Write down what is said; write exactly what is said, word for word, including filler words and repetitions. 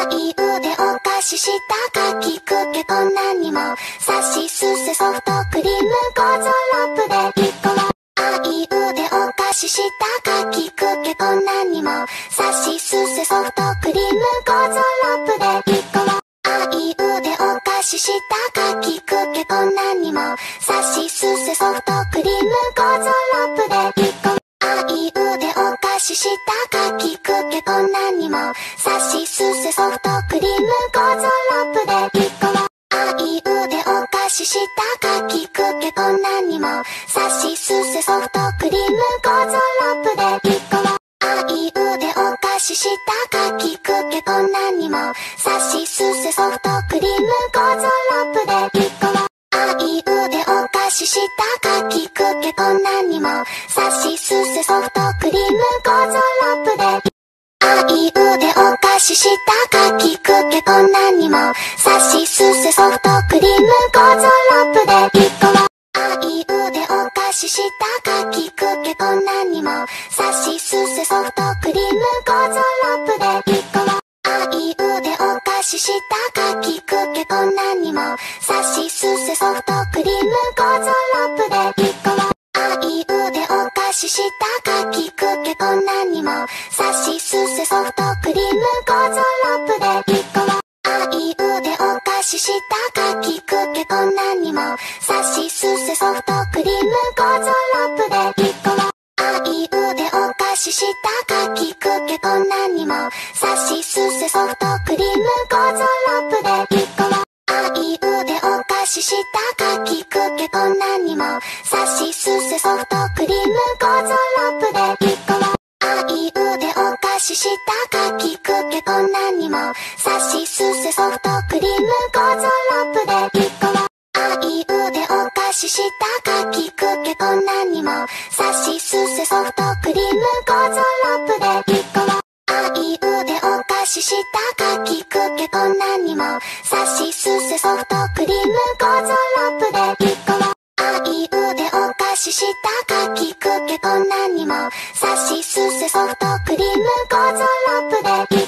あいうでお菓子したかきくけこんなにもさしすせソフトクリームゴーゾロップでいっこはあいうでお菓子したかきくけこんなにもさしすせソフトクリームゴーゾロップでいっこはあいうでお菓子したかきくけこんなにもさしすせソフトクリームゴーゾロップでいっこはあいうでお菓子したかきくけこんなにもさしすせソフトクリームゴーゾロップでいっこはあいうでお菓子したかきくけこんなにもさしすせソフトクリームゴーゾロップでいっこはあいうでお菓子したかきくけこんなにもさしすせソフトクリームゴーゾロップでいっこはあいうでお菓子したかきくけこんなにもさしすせソフトクリームゴーゾロップであいうでお菓子したかきくけこんなにもさしすせソフトクリームゴーゾロップでいっこはあいうでお菓子したかきくけこんなにもさしすせソフトクリームゴーゾロップでいっこはあいうでお菓子したかきくけこんなにもさしすせソフトクリームゴーゾロップでいっこはあいうでお菓子したかきくけこんなにもさしすせソフトクリームゴーゾロップでいっこはあいうでお菓子したかきくけこんなにもさしすせソフトクリームゴーゾロップでいっこはあいうでお菓子したかきくけこんなにもさしすせソフトクリームゴーゾロップでいっこはあいうでお菓子したかきくけこんなにもさしすせソフトクリームゴーゾロップでいっこはあいうでお菓子したかきくけこんなにもさしすせソフトクリームゴーゾロップでいっこはあいうでお菓子したかきくけこんなにもさしすせソフトクリームゴーゾロップでいっこはあいうでお菓子したかきくけこんなにもさしすせソフトクリームゴーゾロップでいっこはあいうでお菓子したかきくけこんなにもさしすせソフトクリームゴーゾロップでいっこは